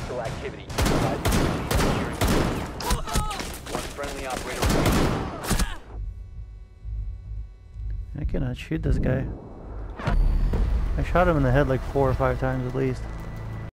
hostile activity. One friendly operator remaining. I cannot shoot this guy. I shot him in the head like 4 or 5 times at least.